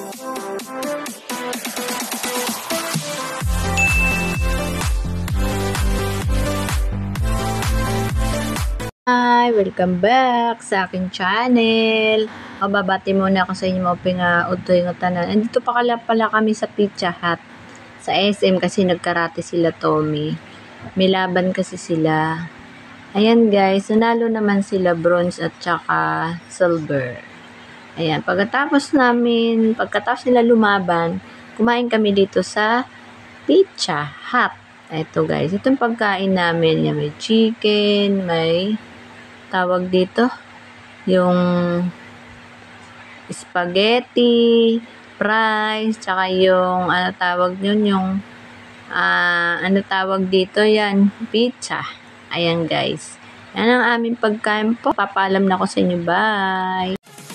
Hi! Welcome back sa aking channel. Babati muna ako sa inyo mga pinga-utoy ng tanan. Andito pa pala kami sa Pizza Hut. Sa SM kasi nagkarate sila Tommy. May laban kasi sila. Ayan guys, nanalo naman sila bronze at saka silver. Ayan, pagkatapos nila lumaban, kumain kami dito sa Pizza Hut. Ito guys, itong pagkain namin, yan, may chicken, may tawag dito, yung spaghetti, fries, tsaka yung, ano tawag yun, yung, ano tawag dito, yan, pizza. Ayan guys. Yan ang aming pagkain po. Papaalam na ako sa inyo. Bye!